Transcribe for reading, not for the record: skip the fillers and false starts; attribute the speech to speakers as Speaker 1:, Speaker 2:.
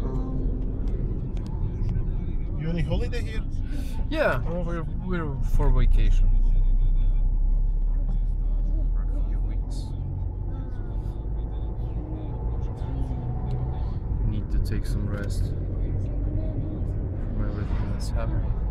Speaker 1: You on a holiday here?
Speaker 2: Yeah, we're for vacation. For a few weeks. Need to take some rest from everything that's happening.